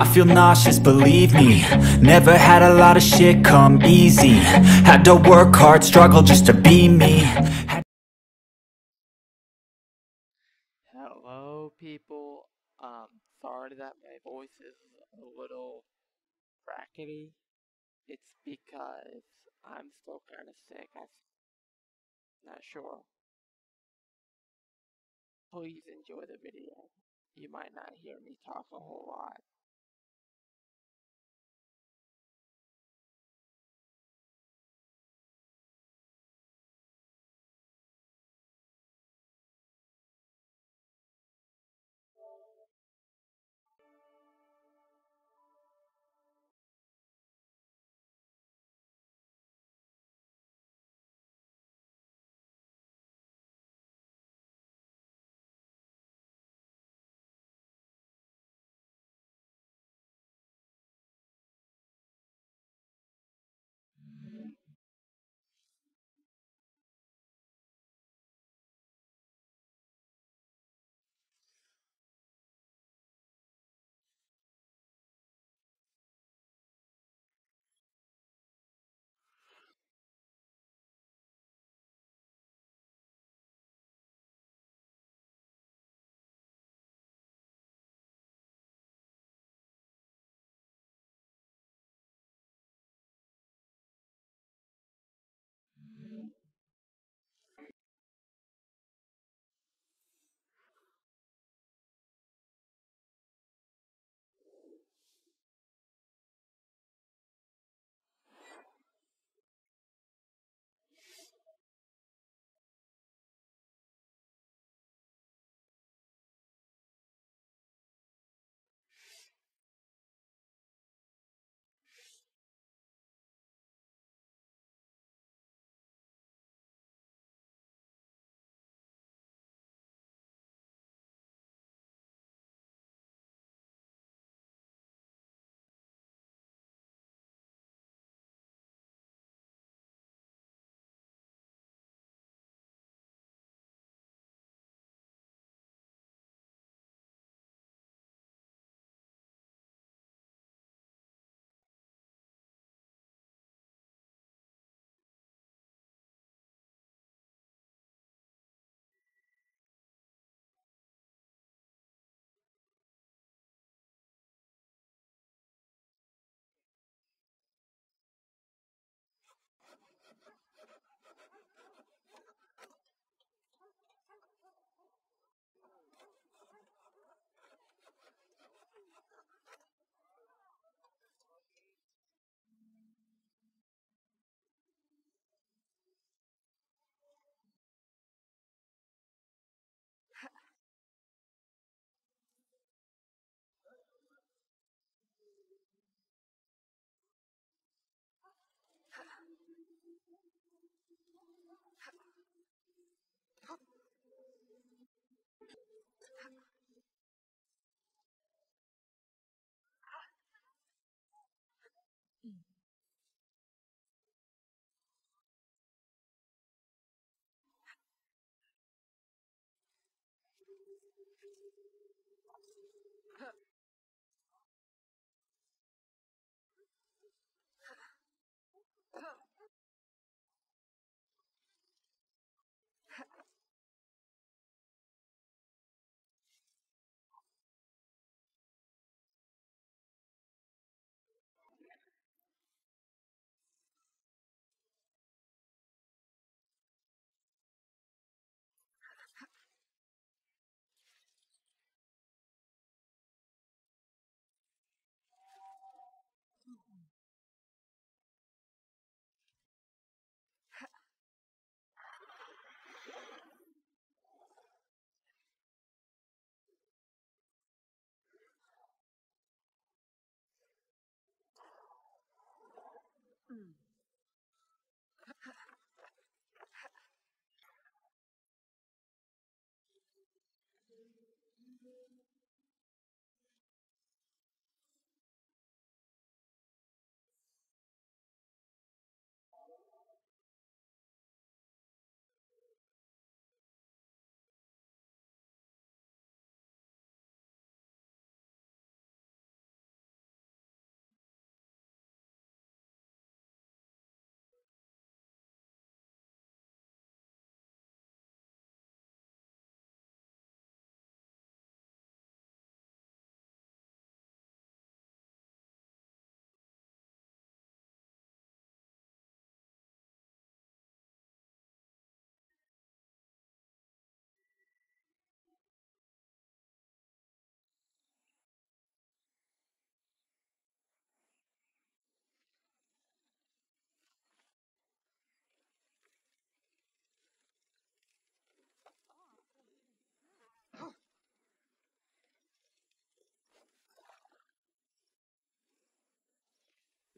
I feel nauseous, believe me. Never had a lot of shit come easy. Had to work hard, struggle just to be me. Hello, people. Sorry that my voice is a little crackety. It's because I'm still kind of sick. I'm not sure. Please enjoy the video. You might not hear me talk a whole lot.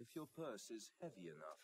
if your purse is heavy enough.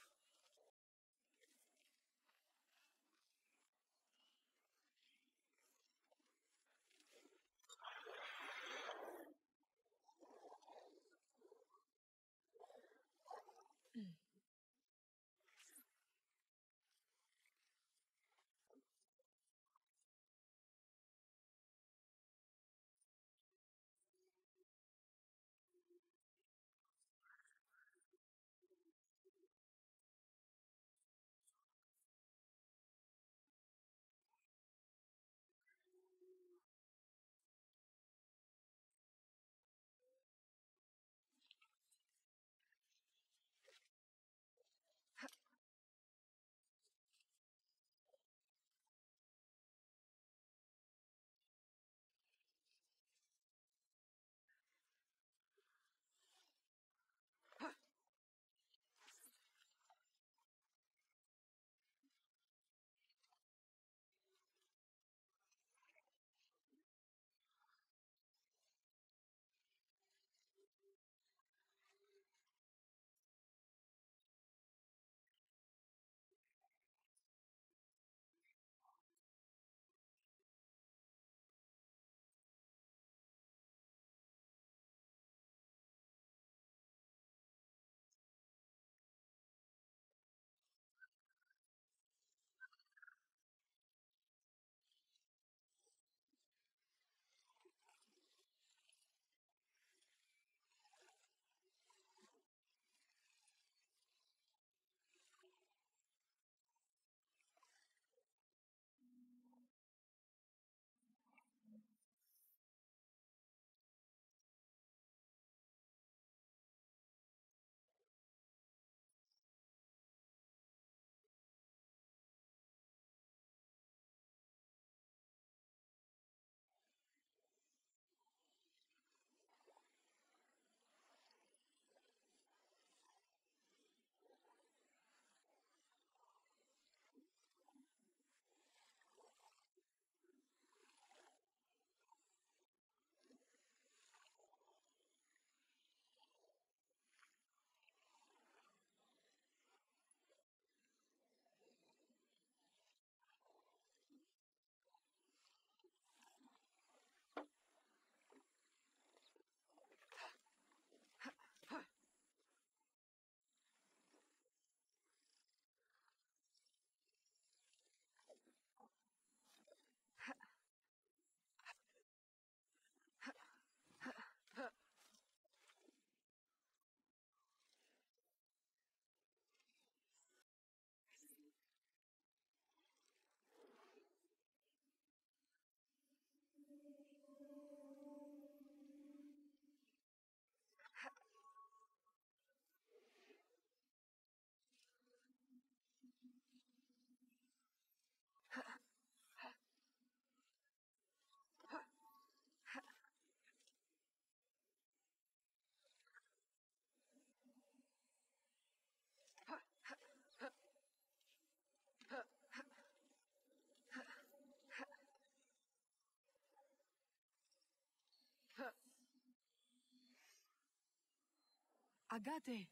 Agate!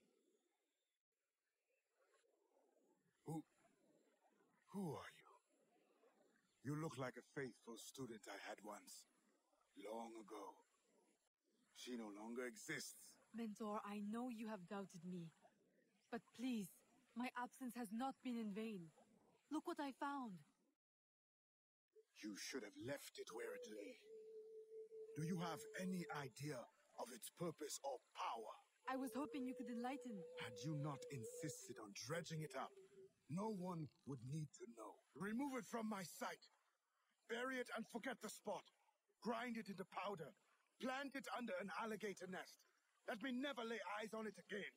Who are you? You look like a faithful student I had once, long ago. She no longer exists. Mentor, I know you have doubted me. But please, my absence has not been in vain. Look what I found. You should have left it where it lay. Do you have any idea of its purpose or power? I was hoping you could enlighten. Had you not insisted on dredging it up, no one would need to know. Remove it from my sight. Bury it and forget the spot. Grind it into powder. Plant it under an alligator nest. Let me never lay eyes on it again.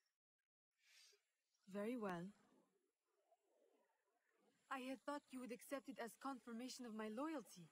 Very well. I had thought you would accept it as confirmation of my loyalty.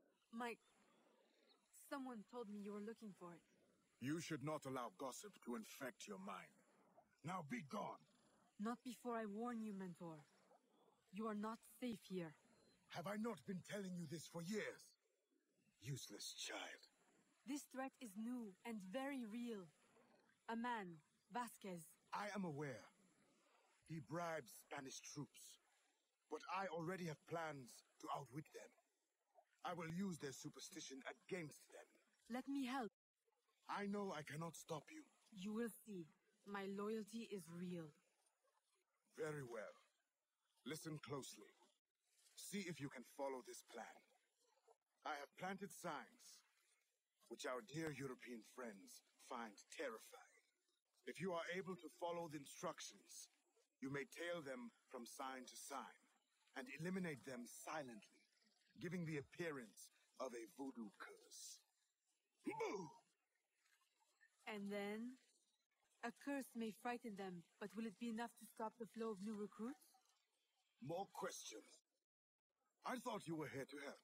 Someone told me you were looking for it. You should not allow gossip to infect your mind. Now be gone. Not before I warn you, Mentor. You are not safe here. Have I not been telling you this for years? Useless child. This threat is new and very real. A man, Vasquez, I am aware. He bribes Spanish troops. But I already have plans to outwit them. I will use their superstition against them. Let me help. I know I cannot stop you. You will see. My loyalty is real. Very well. Listen closely. See if you can follow this plan. I have planted signs, which our dear European friends find terrifying. If you are able to follow the instructions, you may tail them from sign to sign and eliminate them silently, giving the appearance of a voodoo curse. Boo! And then? A curse may frighten them, but will it be enough to stop the flow of new recruits? More questions? I thought you were here to help.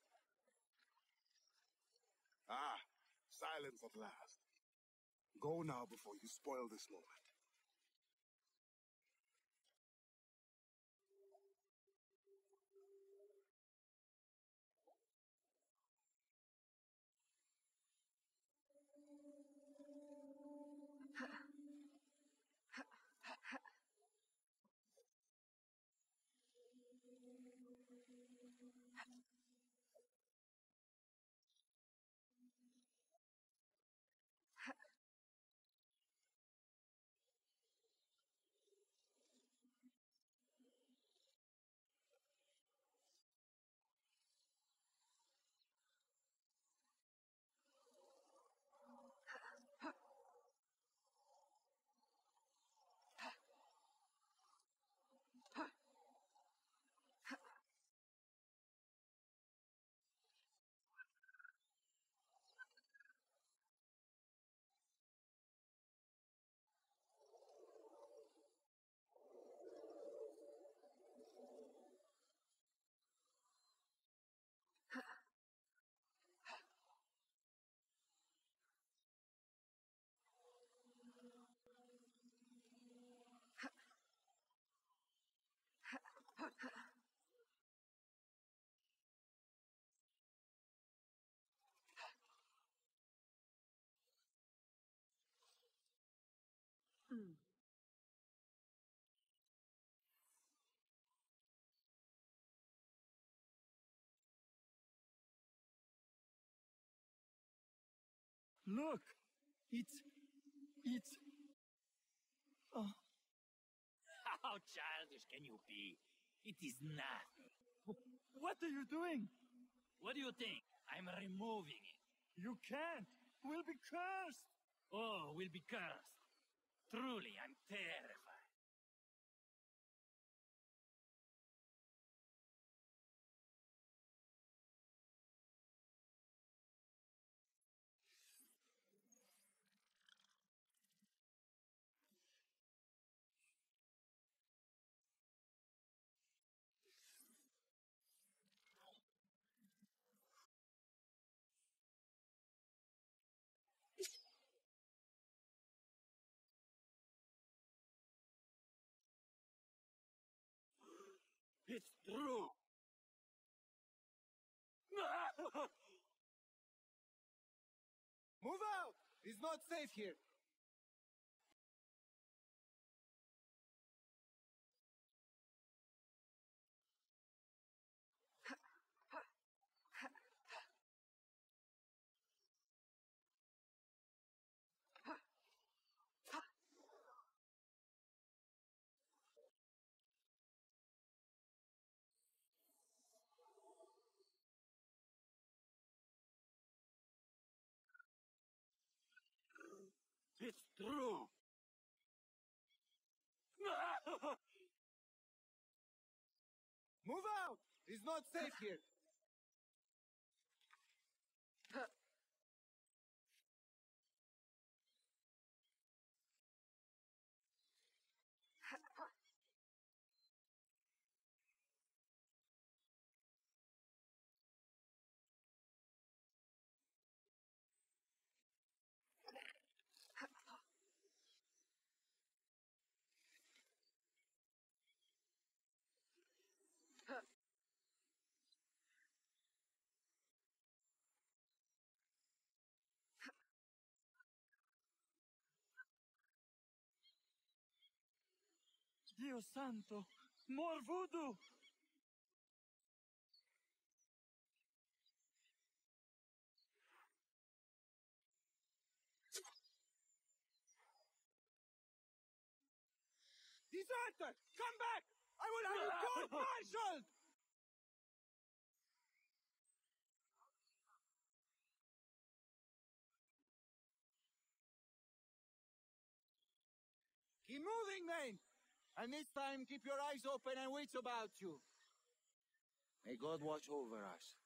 Ah, silence at last. Go now before you spoil this moment. Look! It's... Oh. How childish can you be? It is nothing. What are you doing? What do you think? I'm removing it. You can't! We'll be cursed! Oh, we'll be cursed. Truly, I'm terrified. It's true! Move out! It's not safe here! It's true! Move out! It's not safe here! Dios santo! More voodoo! Deserter! Come back! I will have you court-martialed! Keep moving, men! And this time, keep your eyes open and wits about you. May God watch over us.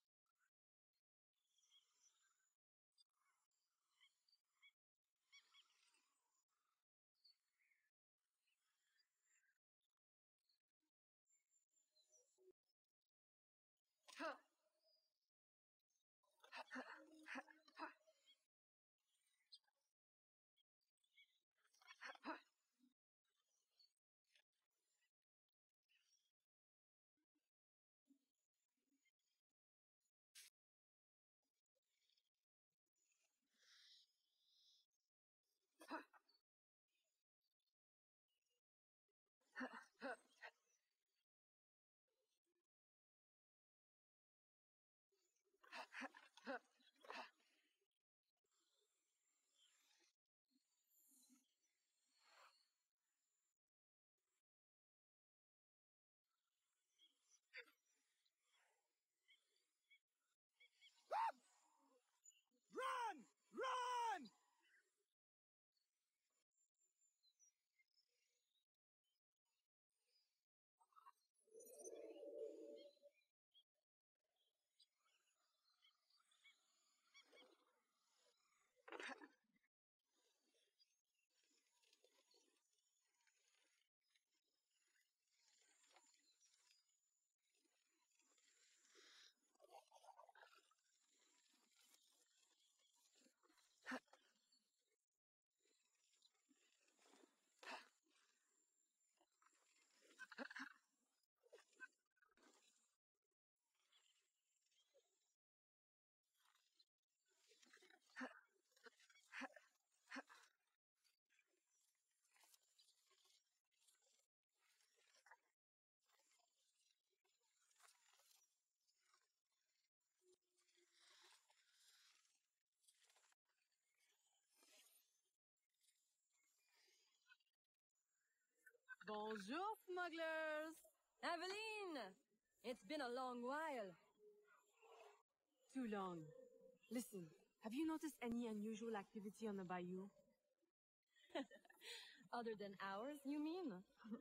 Run! Run! Bonjour, smugglers! Aveline! It's been a long while. Too long. Listen, have you noticed any unusual activity on the bayou? Other than ours, you mean?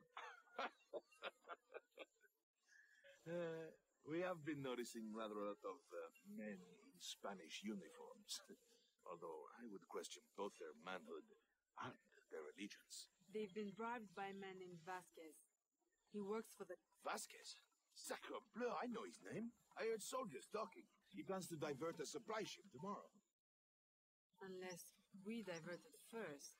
We have been noticing rather a lot of men in Spanish uniforms. Although I would question both their manhood and their allegiance. They've been bribed by a man named Vasquez. He works for the... Vasquez? Sacre bleu, I know his name. I heard soldiers talking. He plans to divert a supply ship tomorrow. Unless we divert it first.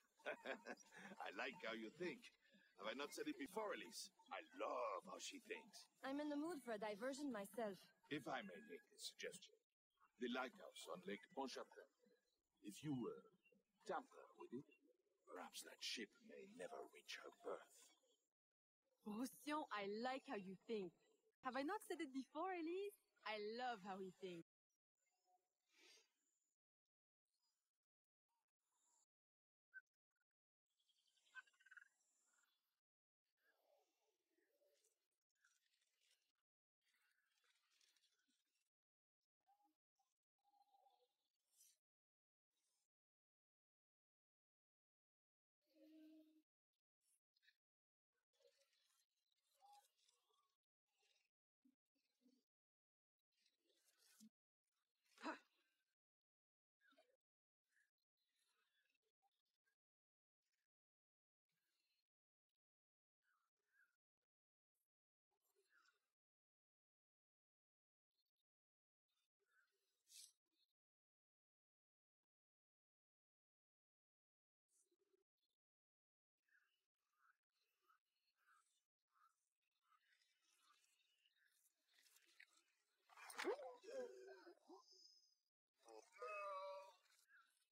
I like how you think. Have I not said it before, Elise? I love how she thinks. I'm in the mood for a diversion myself. If I may make a suggestion. The lighthouse on Lake Pontchartrain. If you tamper with it, perhaps that ship may never reach her berth. Roussillon, I like how you think. Have I not said it before, Elise? I love how he thinks.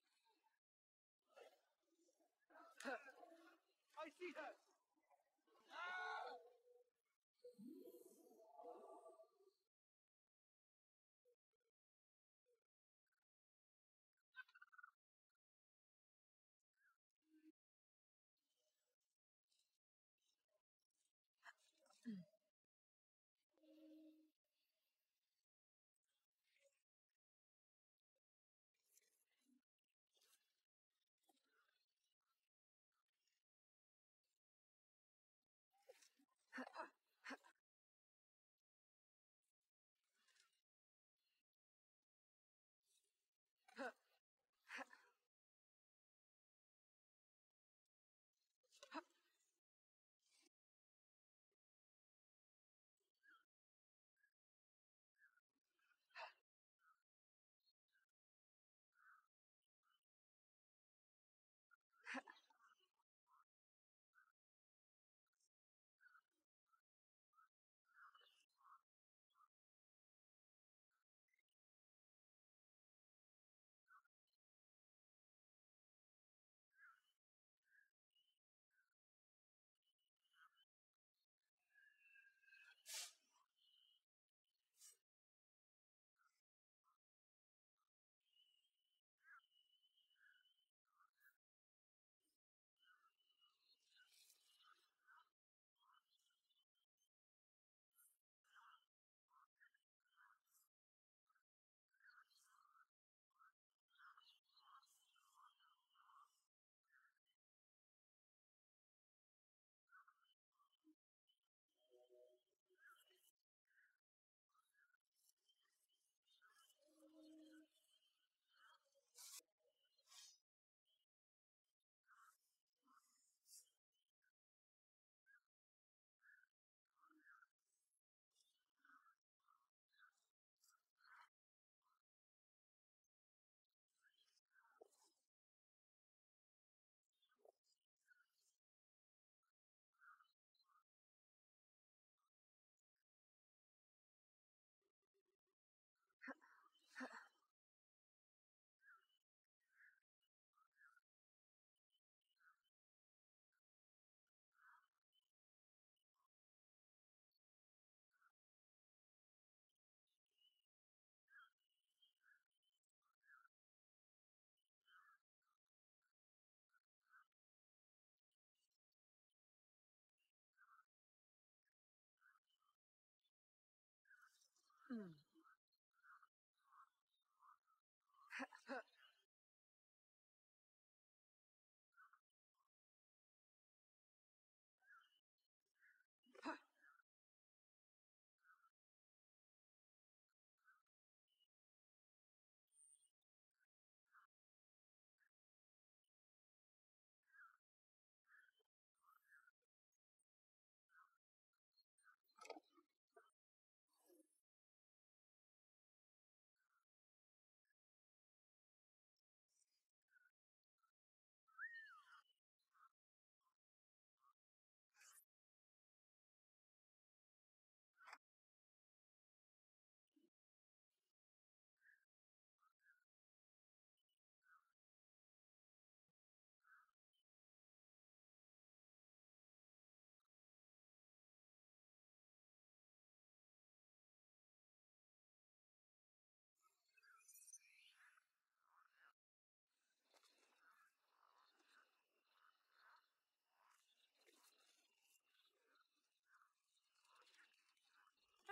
I see her!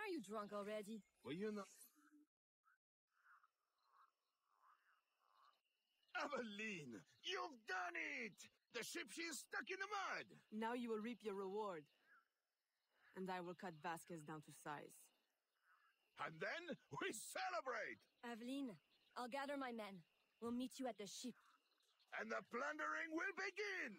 Are you drunk already? Well, you know... Aveline, you've done it! The ship, she is stuck in the mud! Now you will reap your reward. And I will cut Vasquez down to size. And then we celebrate! Aveline, I'll gather my men. We'll meet you at the ship. And the plundering will begin!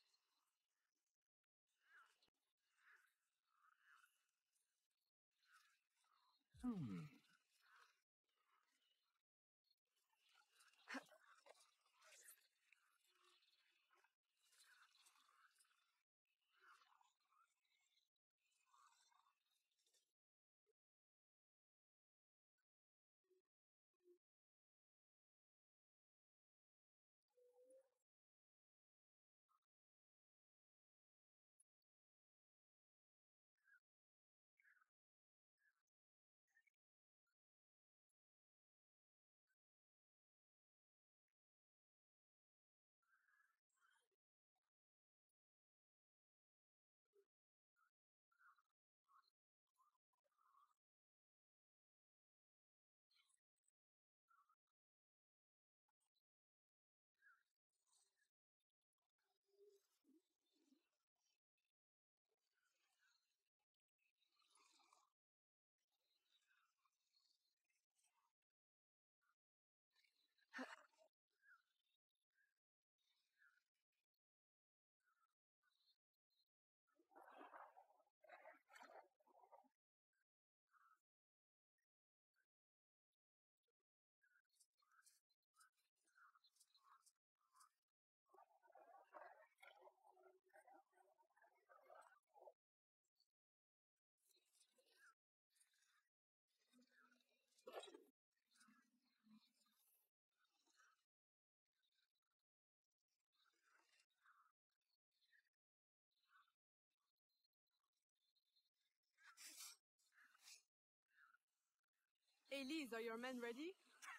Elise, are your men ready?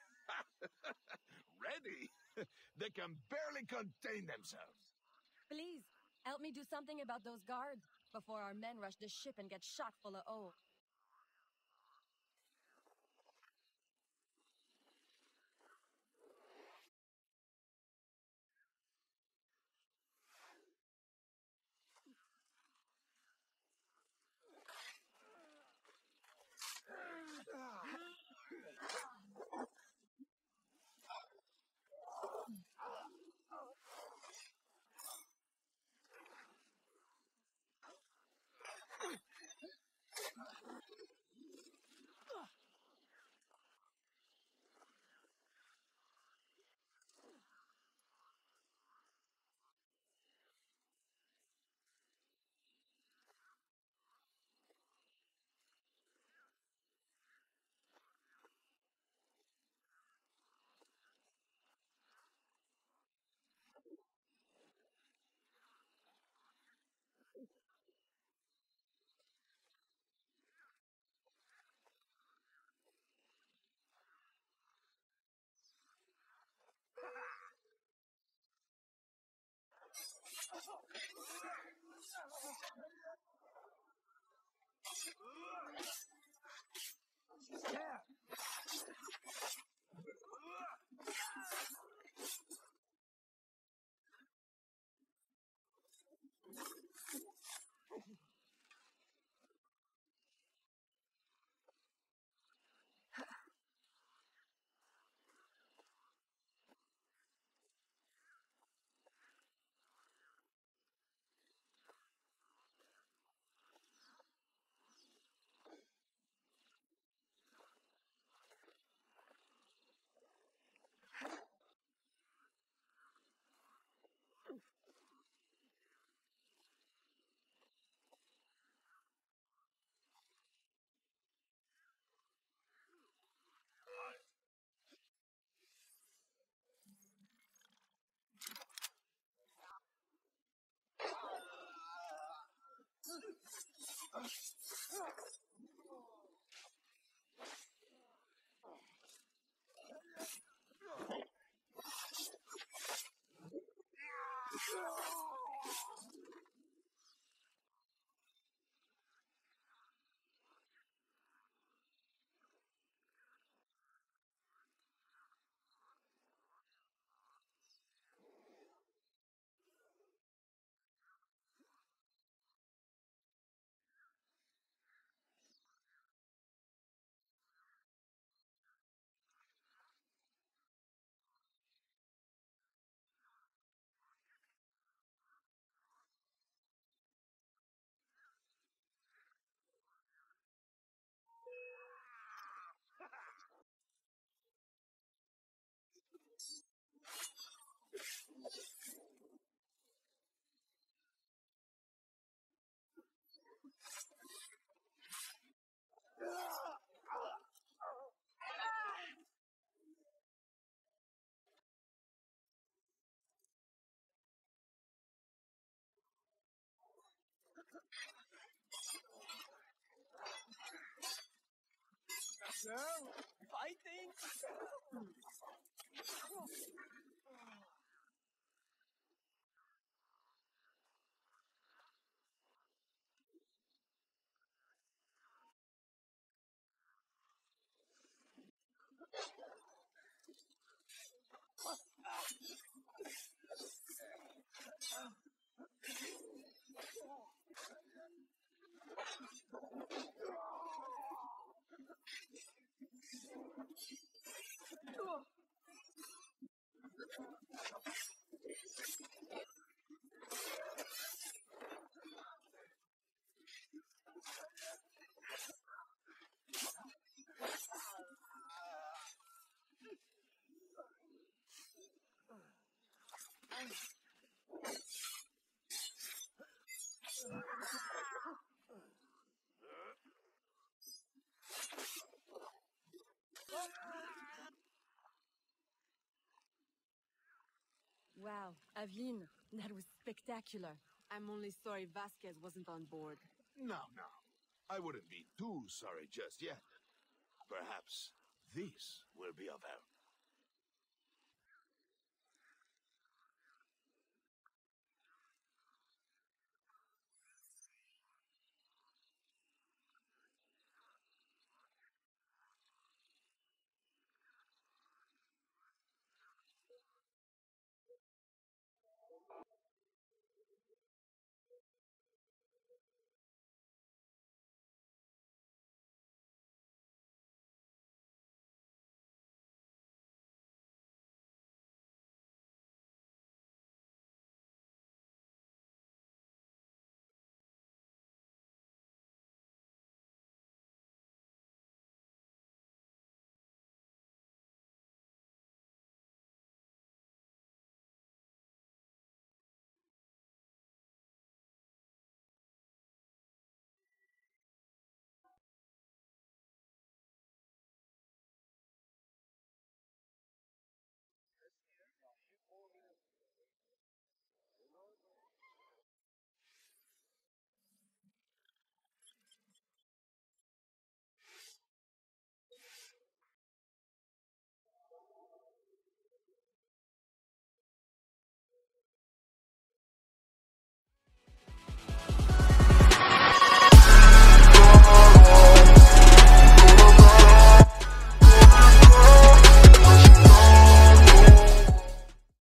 Ready? They can barely contain themselves. Please, help me do something about those guards before our men rush the ship and get shot full of ore. Fighting? Wow, Aveline, that was spectacular. I'm only sorry Vasquez wasn't on board. No, no. I wouldn't be too sorry just yet. Perhaps this will be of help.